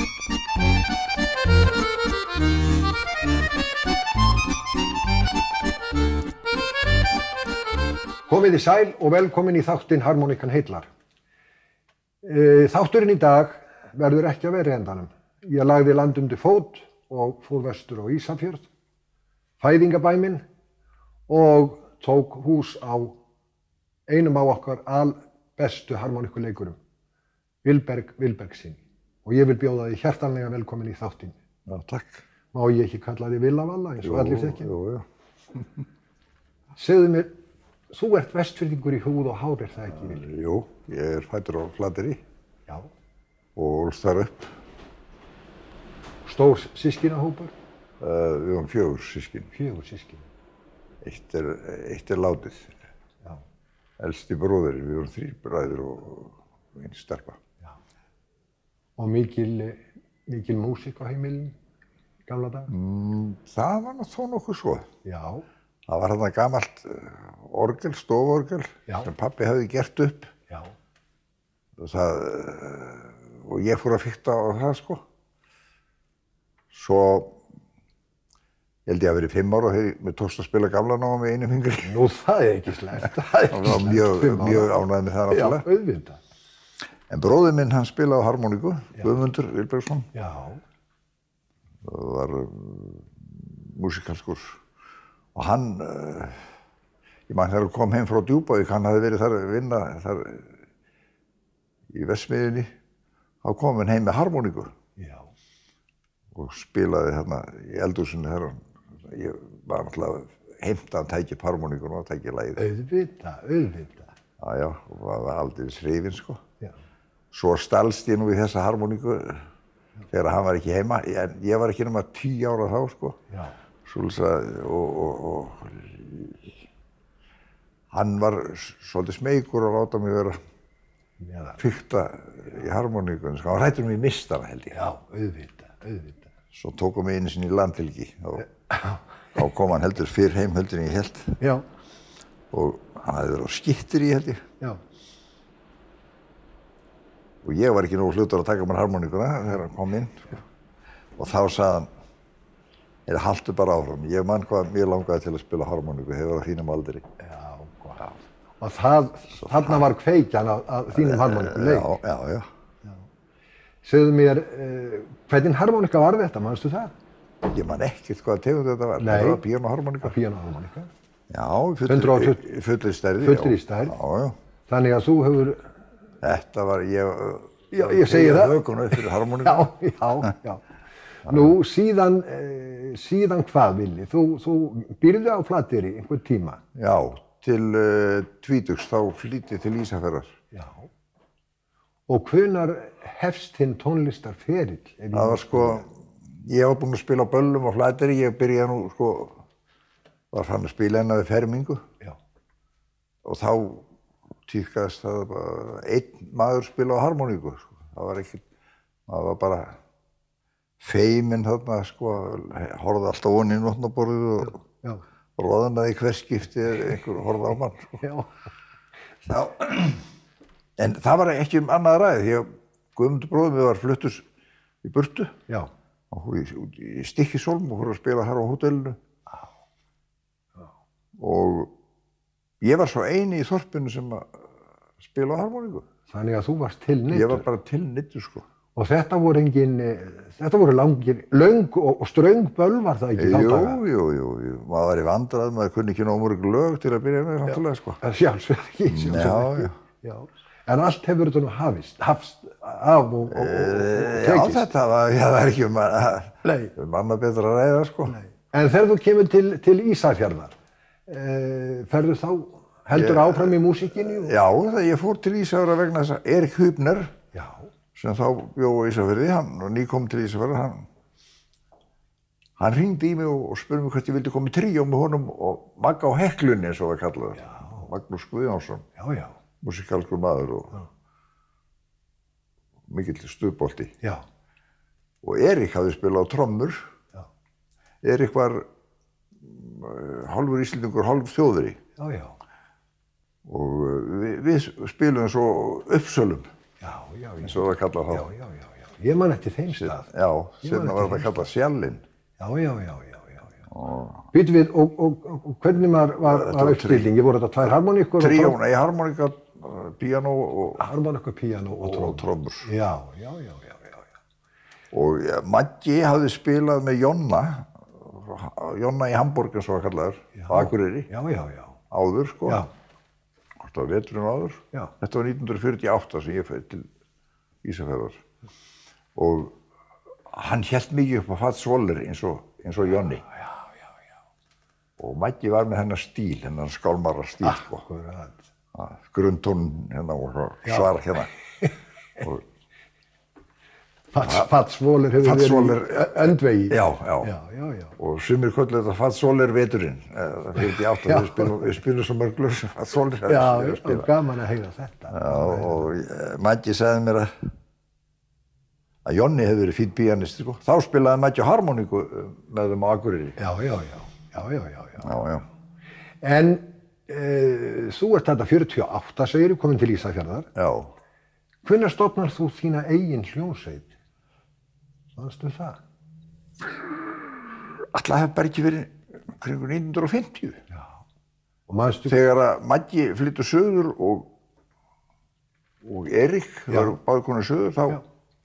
Komið þið sæl og velkomin í þáttinn Harmoníkan heillar. Þátturinn í dag verður ekki að vera í endanum. Ég lagði land undir fót og fór vestur á Ísafjörð, fæðingabæ minn og tók hús á einum af okkar albestu harmoníkuleikurum, Vilberg Vilbergssyni. Og ég vil bjóða þig hjartanlega velkomin í þáttinn. Já, takk. Má ég ekki kalla þig Villavalla eins og allir þekkja? Jú. Segðu mér, þú ert Vestfirðingur í húð og hár, það ekki, Villi? Jú, ég er fæddur á Flateyri. Já. Og ólst þar upp. Stór systkinahópur? Við varum 4 systkin. 4 systkin. Eitt er látið. Já. Elsti bróðir, við vorum 3 bræður og 1 stelpa. Já. Og mikil músík á heimilinu, gamla dag? Það var nú þó nokkuð svo. Já. Það var þarna gamalt orgel, stoforgel, sem pabbi hefði gert upp. Já. Og ég fór að fikta á það, sko. Svo, ég held ég að verið 5 ára og mér tókst að spila gamla náma með einu fingri. Nú, það er ekki slæmt. Það var mjög ánægð með það náttúrulega. Já, auðvitað. En bróðir minn, hann spilaði á harmoníku, Guðmundur Vilbergsson. Já. Það var músíkalskur. Og hann, ég man þegar hann kom heim frá Djúpavík, hann hafði verið þar að vinna þar í Vestmiðjunni, þá kom hann heim með harmoníku. Já. Og spilaði hérna í eldhúsinu þegar ég var náttúrulega heimta að tækja upp harmoníkuna og tækja lagið. Auðvitað. Já, og það var aldrei hrifinn, sko. Já. Svo stalst ég nú í þessa harmoníku þegar hann var ekki heima, en ég var ekki nema 10 ára þá, sko. Já. Og hann var svolítið smeykur að láta mig vera fikta í harmoníkunni. Hann var hræddur mig í mistara, held ég. Já, auðvitað. Svo tókum við einu sinni í landhelgi. Þá kom hann heldur fyrr heim heldur en ég held. Já. Og hann hafði verið á Skytterí, held ég. Já. Og ég var ekki nógu hlutur að taka mér harmoníkuna þegar hann kom inn. Og þá sagði hann, haltu bara áfram. Ég man hvað mér langaði til að spila harmoníku, hefur á þínum aldri. Já, gott. Og þarna var kveikjan að þínum harmoníkuleik. Já. Segðu mér, hvernig harmoníka var þetta, manstu það? Ég man ekkert hvaða tegund þetta var. Nei. Þetta var píanóharmoníka. Píanóharmoníka. Já, fullri stærð. Fullri stærð. Já. Þannig að þú hefur... Þetta var ég segi það. Hökuna upp fyrir harmoníku. Já. Nú, síðan hvað, Villi? Þú býrði á Flateyri einhvern tíma? Já, til tvítugs, þá flytti til Ísafjarðar. Já. Og hvenær hefst þinn tónlistarferill? Það var sko, ég var búinn að spila á böllum á Flateyri, ég byrjaði nú sko, var fann að spila við fermingu. Já. Og þá tíðkaðist það bara einn maður spila á harmoníku, sko. Það var bara feiminn þarna, sko, horfði alltaf ofan í nótnaborðið og roðnaði í hver skipti einhver horfði á mann, sko. Já. En það var ekki annað ræðið, því að Guðmundur bróðir mig var fluttur í burtu. Já. Hann fór í Stykkishólm og fór að spila þar á hótelinu. Já. Og ég var svo eini í þorpinu sem að spila á harmoníku. Þannig að þú varst tilneyddur? Ég var bara tilneyddur, sko. Og þetta voru löng og ströng böll, var það ekki þá daga? Jú. Maður var í vandræðum, maður kunni ekki nógu mörg lög til að byrja með, samtalið, sko. Sjálfsög ekki. Já. En allt hefur þetta nú hafst af og tekist. Já, þetta var ekki annað betra að ræða, sko. Nei. En þegar þú kemur til Ísafjarðar, ferðu þá heldur áfram í músíkinni? Já, ég fór til Ísafjarðar vegna þess að Erik Hübner, sem þá bjó á Ísafirði, hann og nýkom til Ísafjarðar, hann hringdi í mig og spurði mig hvort ég vildi koma í tríó með honum og Magga á Heklunni, eins og það kallaði. Magnús Guðjónsson, músíkalskur maður og mikill stuðbolti. Og Erik hafði spilað á trommur. Erik var hálfur Íslendingur, hálfur Þjóðari. Og við spilum svo Uppsölum, eins og það kallað þá. ég man eftir þeim stað. Já, sérna var þetta kallað Sjallinn. Já. Býtum við, og hvernig var uppstilling? Voru þetta 2 harmoníkur? Tríó, nei, harmoníka, píanó og... Harmoníku, píanó og trommur. Já. Og Maggi hafði spilað með Jonna í Hamborg, eins og var kallaður, á Akureyri. Já. Áður, sko. Já. Þetta var veturinn áður. Já. Þetta var 1948 sem ég fæði til Ísafjarðar. Og hann hélt mikið upp á Fats Waller eins og Jonni. Já. Og Maggi var með hennar stíl, hennar skálmara stíl, sko. Grundtón hérna og svar hérna. Fats Waller hefur verið í öndvegi. Já. Já. Og sumir kölluðu þetta Fats Waller veturinn. 48, við spilum svo mörg lög sem Fats Waller. Já, og gaman að heyra þetta. Já, og Maggi sagði mér að Jonni hefði verið fínn píanisti, sko. Þá spilaði Maggi harmoníku með þeim á Akureyri. Já. En þú ert þetta 48, segirðu, komin til Ísafjarðar. Já. Hvenær stofnar þú þína eigin hljómsveit? Manstu það? Ætli það hefði bara ekki verið kringu 1950. Já. Og manstu... Þegar að Maggi flyttu söður og Erik, þau eru báðir konur söður,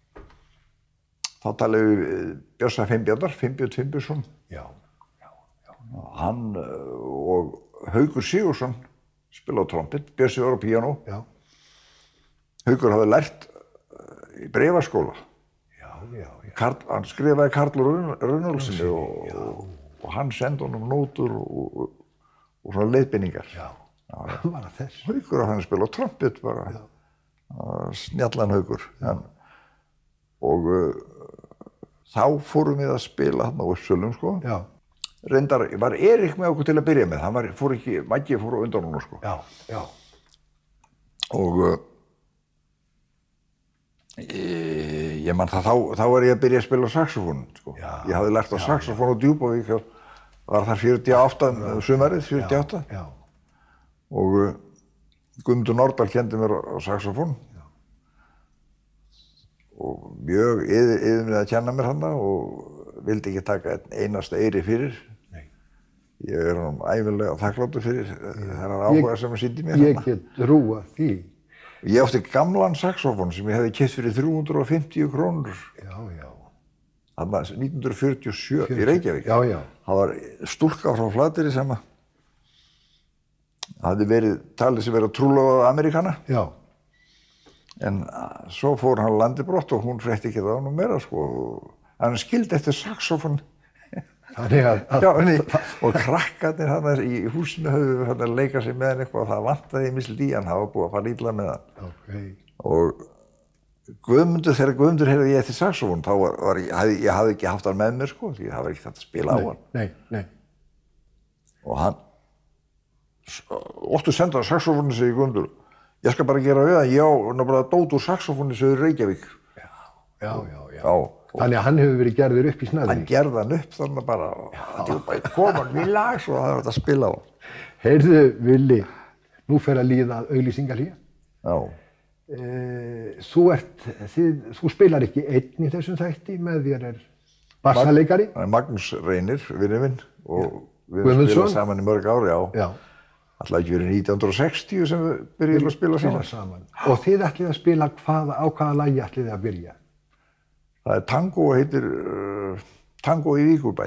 þá talaði við Bjössa Finnbjarnar, Finnbjörn Finnbjörnsson. Já. Hann og Haukur Sigurðsson spilaði á trompet, Bjössi var á píanó. Já. Haukur hafði lært í bréfaskóla. Já. Hann skrifaði Karl Runolfssoni og hann sendi honum nótur og svona leiðbeiningar. Já, hann var að þess. Haukur hann spilaði á trompet bara, snjallan Haukur. Og þá fórum við að spila hann á Uppsölum, sko. Já. Reyndar var Erik með okkur til að byrja með, Maggi fór á undan honum, sko. Já. Og ég man það, þá var ég að byrja að spila á saxofón, sko. Ég hafði lært á saxofón á Djúpavík, var þar 48 sumarið, 48. Já. Og Guðmundur Nordal kendi mér á saxofón. Og mjög yfir að kenna mér hana og vildi ekki taka einasta eyri fyrir. Nei. Ég honum ævinlega þakkláttur fyrir þennan áhuga sem hann sýndi mér hana. Ég get trúa því. Ég átti gamlan saxofón sem ég hefði keypt fyrir 350 krónur. Já. Þarna 1947 í Reykjavík. Já. Það var stúlka frá Flateyri sem hafði verið talið sem verið að trúlofa Ameríkana. Já. En svo fór hann landi brott og hún frétti ekki það á nú meira, sko. Hann skildi eftir saxofón. Þannig að... Og krakkarnir hann í húsinu höfðu hann að leika sig með hann eitthvað og það vantaði misl í hann, það var búið að fara illa með það. Okay. Og þegar Guðmundur heyrði ég eftir saxofón, þá ég hafði ekki haft hann með mér, sko, því það var ekki þetta að spila á hann. Nei. Og hann, óttu senda saxofónu sig í Guðmundur. Ég skal bara gera við að ég á náttúrulega dót úr saxofónu söður Reykjavík. Já. Þannig að hann hefur verið gerður upp í snæðinni. Hann gerði hann upp þannig bara, koman við lag svo það var þetta að spila á. Heyrðu, Villi, nú fer að líða auglýsingahlé. Já. Þú spilar ekki einn í þessum þætti, með þér bassaleikari. Magnús Reynir, vinur minn, og við Guðmundsson. spilað saman í mörg ár, já. Alltaf ekki verið 1960 sem við byrjuðum að spila saman. Og þið ætlið að spila á hvaða lagi ætlið þið að byrja? Það er tango og heitir Tango í Víkurbæ.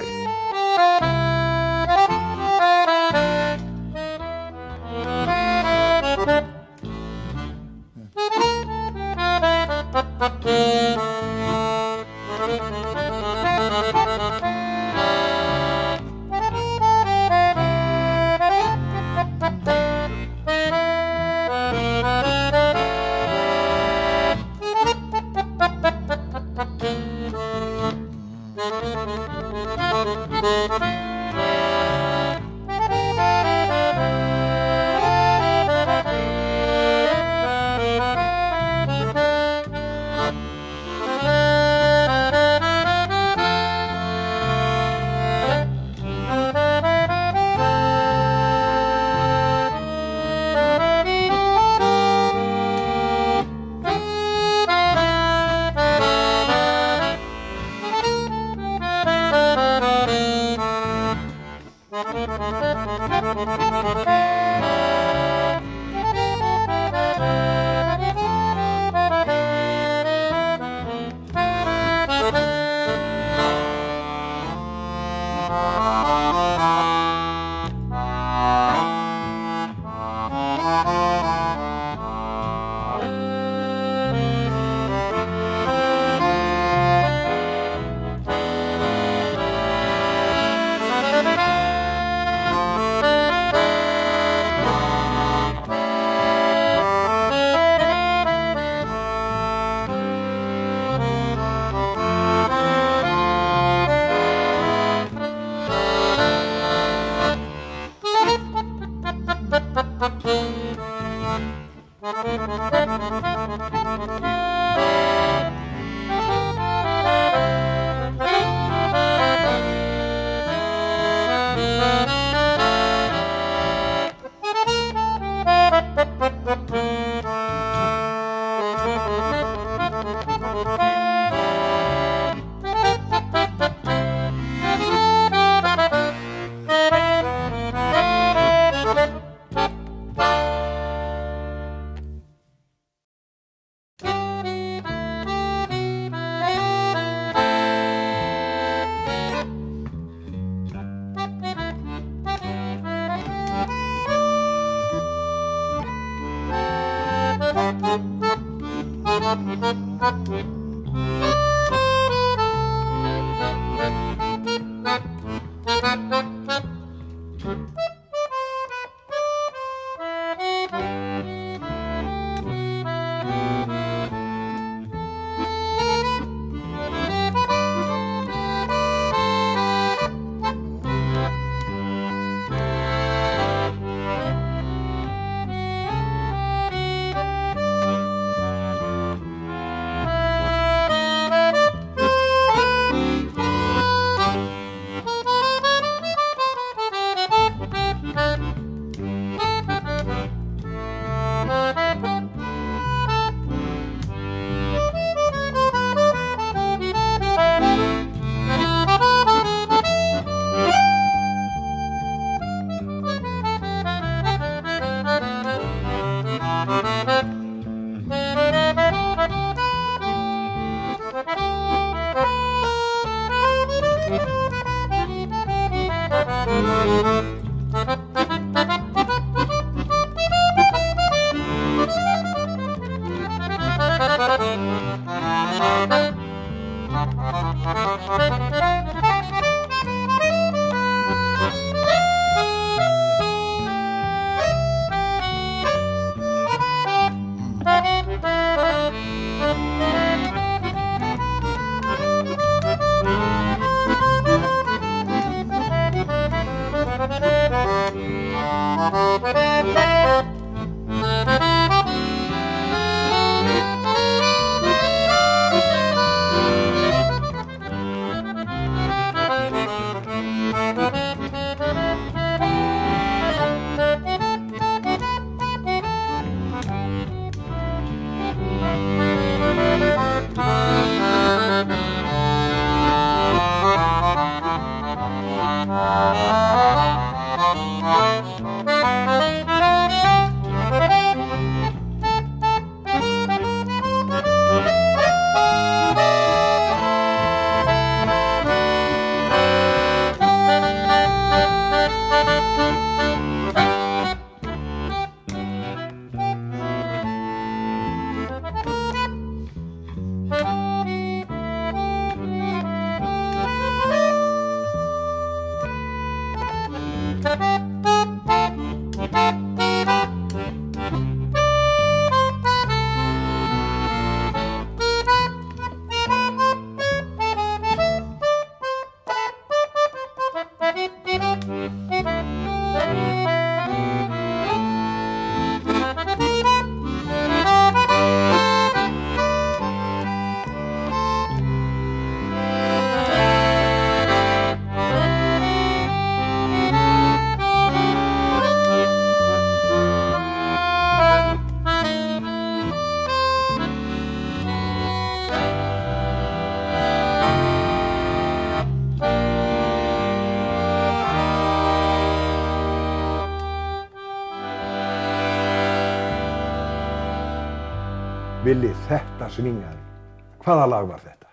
Villi, þetta svingaði. Hvaða lag var þetta?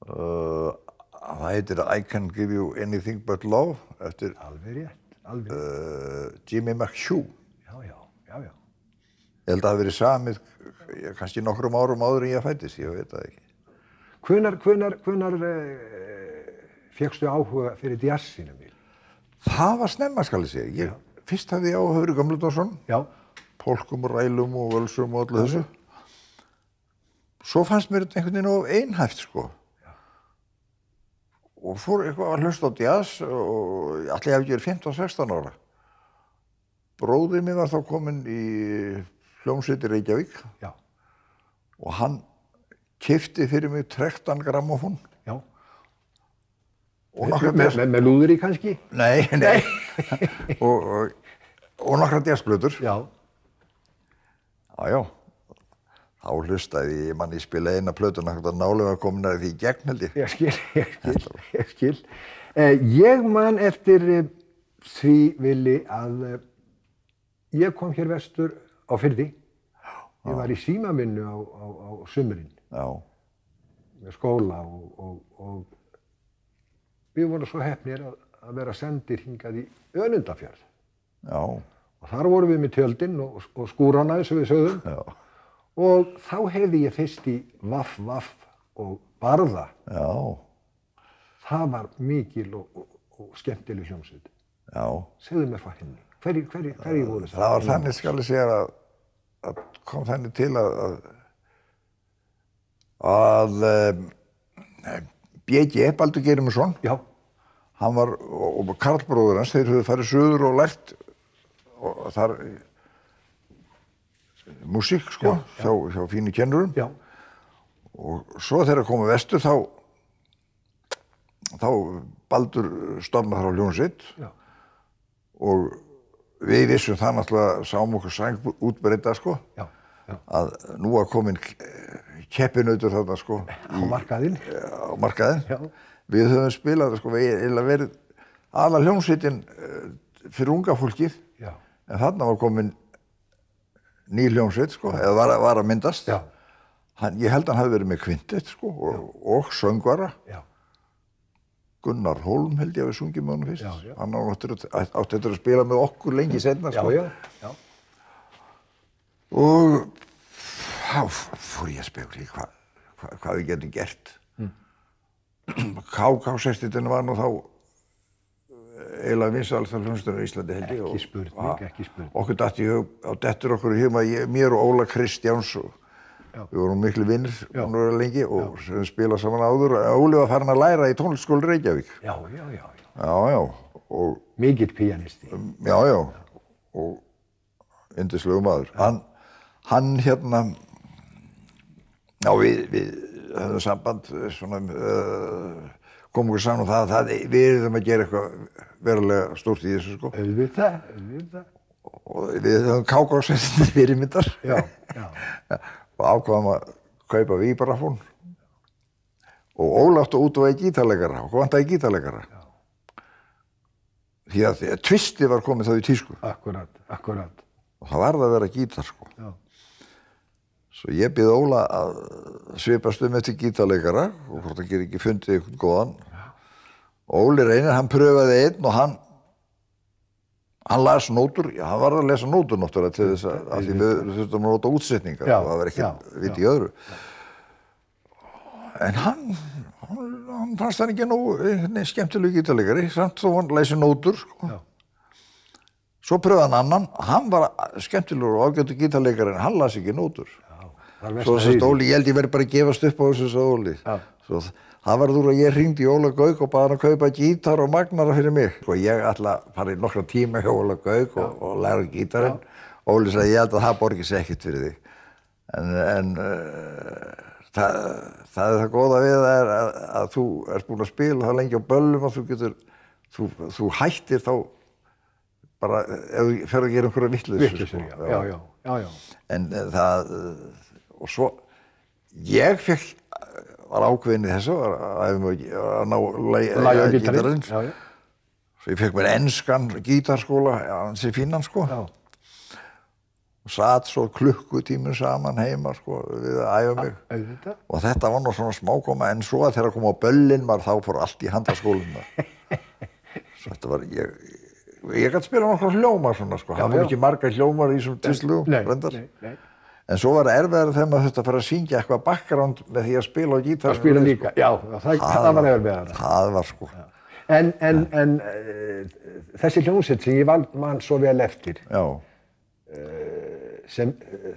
Það heitir I Can Give You Anything But Love eftir Alveg rétt, alveg rétt. Jimmy McHugh. Já. Ég held að það hafi verið samið kannski nokkrum árum áður en ég fæddist, ég veit það ekki. Hvenær fékkstu áhuga fyrir jazzinu, Villi? Það var snemma, skal ég segja. Fyrst hafði ég áhuga fyrir Gamladónsson, polkum og rælum og völsum og öllu þessu. Svo fannst mér þetta einhvern veginn of einhæft, sko. Og fór eitthvað að hlusta á jazz og ætli ég hef ekki verið 15-16 ára. Bróðir mér var þá kominn í hljómsveit í Reykjavík. Já. Og hann keypti fyrir mig 13 grammófón. Já. Með lúður í kannski? Nei. og nokkra jazzplötur. Já. Já. Þá hlustaði ég manni spila eina plötuna hvort að nálega komin að því í gegn held ég. Ég skil. Ég man eftir því Vili að ég kom hér vestur á Firði. Ég var í símavinnu á sumrin. Já. Með skóla og við vorum svo heppnir að vera sendir hingað í Önundarfjörð. Já. Og þar vorum við með tjöldin og skúrana eins og við sögðum. Já. Og þá heyrði ég fyrst í Vaff Vaff og Barða. Já. Það var mikil og skemmtileg hljómsveit. Já. Segðu mér frá henni. Hverjir voru það? Það var þannig skal ég segja að kom þannig til að B.G. Baldur Geirmundsson, Já. hann var, og Karl bróður hans, þeir höfðu farið suður og lært og þar músík, sko, hjá fínu kennurum. Já. Og svo þegar komu vestur þá Baldur stofnaði þar á hljómsveit. Já. Og við vissum það náttúrulega, sáum okkur sæng útbreidda, sko. Já. Já. Að nú var komin keppinautur þarna, sko. Á markaðinn. Á markaðinn. Já. Við höfum spilað, sko, við eiginlega verið aðal hljómsveitin fyrir unga fólkið. Já. En þarna var komin ný hljómsveit, sko, eða var að myndast. Já. Ég held að hann hafi verið með kvintett, sko, og söngvara. Já. Gunnar Hólm held ég að við sungjum með honum fyrst. Já, já. Hann átti eftir að spila með okkur lengi seinna, sko. Já, já, já. Og þá fór ég að spekula í hvað við getum gert. KK-sextitinn var nú þá eiginlega vinsælasta hljómsveitin á Íslandi held ég. Ekki spurning. Okkur datt í hug, dettur okkur í hug mér og Óla Kristjáns og við vorum miklu vinnir lengi og spilað saman áður. Óli var farin að læra í tónlistarskóla Reykjavík. Já. Já. Og mikill píanisti. Já. Og yndislegu maður. Hann hérna, já við höfðum samband svona, komum okkur saman það við erum að gera eitthvað verulega stórt í þessu, sko. Auðvitað. Og við höfum KK-sextitinn fyrirmyndar. Já. Og ákvaðum að kaupa víbrafón. Og Óla átti út og gítarleikara, og vantaði gítarleikara. Því að Twisti var komið þá í tísku. Akkurat. Og það varð að vera gítar, sko. Já. Svo ég bið Óla að svipast eftir gítarleikara og hvort hann gerir ekki fundið einhvern góðan. Óli reynir, hann pröfaði einn og hann las nótur, hann var að lesa nótur náttúrulega til þess að því við þurftum að nota útsetningar og það var ekki vit í öðru. En hann fannst hann ekki nógu skemmtilegu gítarleikari, samt þó hann lesi nótur, sko. Svo pröfaði hann annan, hann var skemmtilegur og ágætur gítarleikari en hann las ekki nótur. Svo þess Óli, ég held ég verið bara að gefast upp á þessu, sagði Óli. Svo það var úr að ég hringdi í Óla Gauk og baði hann að kaupa gítar og magnara fyrir mig. Og ég ætla að fara í nokkra tíma hjá Óla Gauk og læra gítarinn. Óli sagði, ég held að það borgi sig ekkert fyrir þig. En það er það góða við að þú ert búinn að spila það lengi á böllum og þú hættir þá bara ef þú fer að gera einhverja vitleysu. Já. En og svo ég var ákveðinn í þessu að ná læra gítarinn. Svo ég fekk mér enskan gítarskóla, ansi fínan, sko. Og sat svo klukkutímum saman heima, sko, við að æfa mig. Og þetta var nú svona smákoma, en svo að þegar kom á böllin þá fór allt í handaskóluna. Svo þetta var, ég gæti spila nokkra hljómar svona, sko. Það var ekki margar hljómar í þessum tvistlugum, reyndar. En svo var erfiðara þegar maður þurfti að fara að syngja eitthvað background með því að spila á gítar. Að spila líka, já, það var erfiðara. Það var, sko. En þessi hljómsveit sem ég man svo vel eftir, sem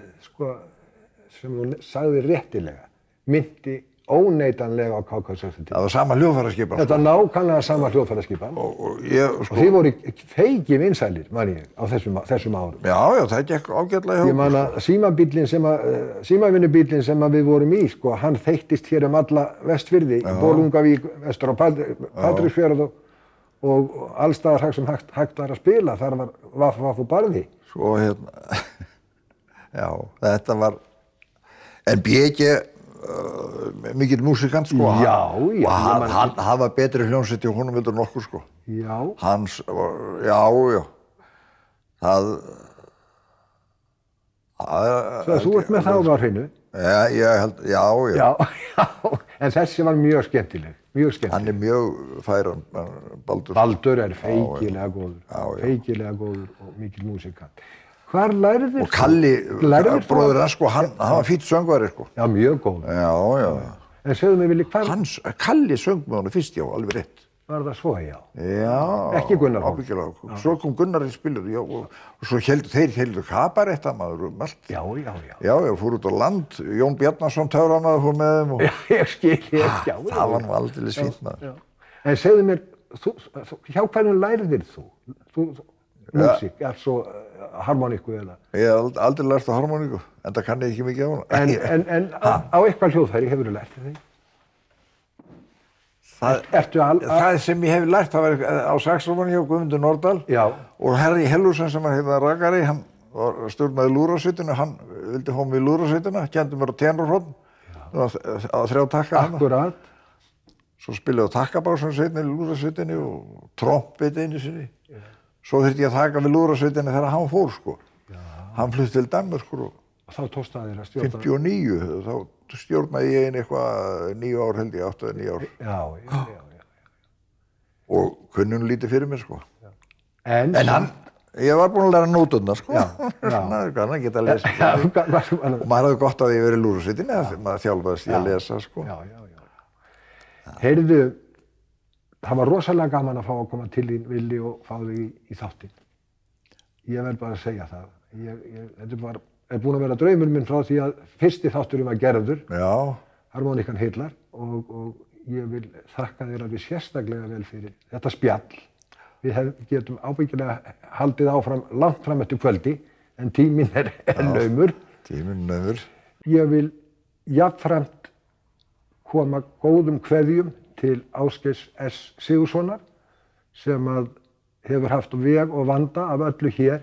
hún sagði réttilega, myndi óneitanlega á KK-sextitinn. Það var sama hljóðfæraskipan. Þetta nákvæmlega sama hljóðfæraskipan. Og þið voru feiki vinsælir, man ég, á þessum árum. Já, það gekk ágætlega hjá. Ég man að símavinnubíllinn sem við vorum í, sko, hann þeyttist hér alla Vestfirði, Bolungavík, vestur á Patreksfjörð og allstaðar sem hægt var að spila, þar var Vaff Vaff og Barði. Svo já, þetta var En B.G. Mikill músikant, sko. Já, já. Og hann var betri hljómsveit í honum heldur en okkur, sko. Já. Já. Svo þú ert með það á hreinu? Ég held, já. Já, en þessi var mjög skemmtileg, mjög skemmtileg. Hann mjög fær, Baldur. Baldur er feikilega góður og mikil músikant. Hvar lærðir þú? Og Kalli, bróðir hans, sko, hann var fínn söngvari, sko. Já, mjög góður. Já. En segðu mig, Vili, hvar? Kalli söng með honum fyrst, já, alveg rétt. Var það svo, já? Já. Ekki Gunnar Hólm? Ábyggilega. Svo kom Gunnar í spilur, já, og svo þeir heldu kabaretta maður um allt. Já. Já, fór út á land, Jón Bjarnason töframaður fór með þeim. Já, ég skil, já. Það var nú aldeilis fínt maður. En segðu mér, hjá hvernig lærðir þú? Músík, svo harmoníku eða? Ég hef aldrei lært á harmoníku, en það kann ég ekki mikið á hana. En á eitthvað hljóðfæri hefur þú lært þig? Það sem ég hef lært, það var á saxófóni hjá Guðmundur Nordal. Já. Og Herri Hellusen sem var rakari, hann var stjórnaði lúðrasveitina, hann vildi hóma í lúðrasveitina, kendi mér á tenorhorn, á 3 takka hana. Akkúrat. Svo spilaði á takkabásansveitinni í lúðrasveitinni og trompet einu sinni. Svo þurfti ég að taka við lúðrasveitinni þegar hann fór, sko. Hann flutti til Danmörkur og þá tókst það þér að stjórna? 59, þá stjórnaði ég einn eitthvað 9 ár held ég, 8 eða 9 ár. Já. Og kunni hún lítið fyrir mér, sko. En ég var búinn að læra nóturnar, sko. Já. Hann geta að lesa. Og maður hafði gott að ég verið í lúðrasveitinni, maður þjálfaðist í að lesa, sko. Já. Heyrðu, það var rosalega gaman að fá að koma til þín, Vili, og fá þig í þáttinn. Ég verð bara að segja það. Þetta er búinn að vera draumur minn frá því að fyrsti þátturinn var gerður. Já. Harmoníkan Hillar og ég vil þakka þér alveg sérstaklega vel fyrir þetta spjall. Við getum ábyggilega haldið áfram langt fram eftir kvöldi, en tíminn er naumur. Tíminn naumur. Ég vil jafnframt koma góðum kveðjum til Ásgeirs S. Sigurðssonar sem hefur haft veg og vanda af öllu hér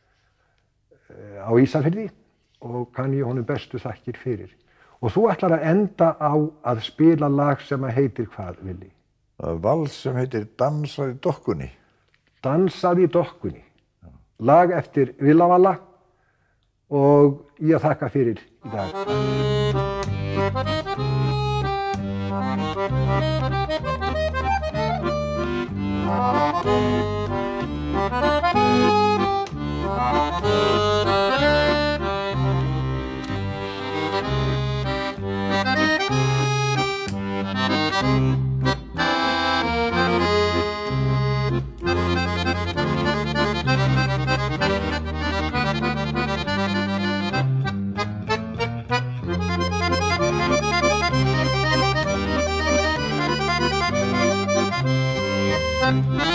á Ísafirði og kann ég honum bestu þakkir fyrir. Og þú ætlar að enda á að spila lag sem heitir hvað, Vili? Vals sem heitir Dansað í dokkunni. Dansað í dokkunni. Lag eftir Villavalla og ég þakka fyrir í dag. Thank you.